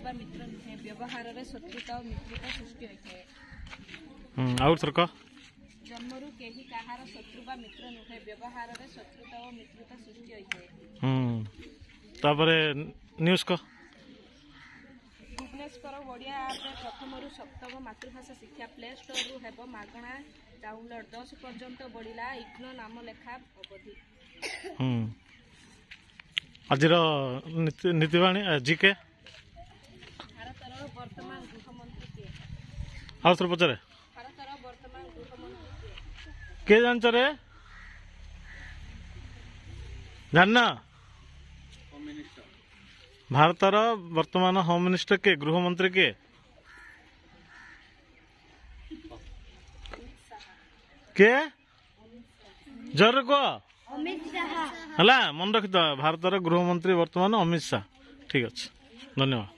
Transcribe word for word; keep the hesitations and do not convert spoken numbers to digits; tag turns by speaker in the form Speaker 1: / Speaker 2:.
Speaker 1: ବା ମିତ୍ର ନୁହେଁ, ବ୍ୟବହାରରେ ଶତ୍ରୁତା ଓ ମିତ୍ରତା ସୃଷ୍ଟି ହୋଇଥାଏ।
Speaker 2: ଆଉ ଥର କହ।
Speaker 1: ଜନ୍ମରୁ କେହି କାହାର ଶତ୍ରୁ ବା ମିତ୍ର ନୁହେଁ, ବ୍ୟବହାରରେ ଶତ୍ରୁତା ଓ ମିତ୍ରତା ସୃଷ୍ଟି ହୋଇଥାଏ।
Speaker 2: ହୁଁ ତାପରେ ନ୍ୟୁଜ କହ।
Speaker 1: ଭୁବନେଶ୍ୱର ଓଡ଼ିଆ ଆପ୍ରେ ପ୍ରଥମରୁ ସପ୍ତମ ମାତୃଭାଷା ଶିକ୍ଷା ପ୍ଲେ ଷ୍ଟୋରରୁ ହେବ ମାଗଣା ଡାଉନଲୋଡ। ଦଶ ପର୍ଯ୍ୟନ୍ତ ବଢ଼ିଲା ଇଗ୍ନୋ ନାମ ଲେଖା ଅବଧି।
Speaker 2: ହୁଁ ଆଜିର ନୀତିବାଣୀ ଜିକେ।
Speaker 1: ଭାରତର ବର୍ତ୍ତମାନ ଗୃହମନ୍ତ୍ରୀ କିଏ?
Speaker 2: ଆଉ ଥରେ ପଚାରେ।
Speaker 1: ଭାରତର ବର୍ତ୍ତମାନ ଗୃହମନ୍ତ୍ରୀ କିଏ?
Speaker 2: କିଏ ଜାଣିଛ ରେ? ଜାଣିନ? ଭାରତର ବର୍ତ୍ତମାନ ହୋମ ମିନିଷ୍ଟର କିଏ? ଗୃହମନ୍ତ୍ରୀ କିଏ? କିଏ? ଜୋରରେ କୁହ। ହେଲା ମନେ ରଖିଥ। ଭାରତର ଗୃହମନ୍ତ୍ରୀ ବର୍ତ୍ତମାନ ଅମିତ ଶାହା। ଠିକ ଅଛି, ଧନ୍ୟବାଦ।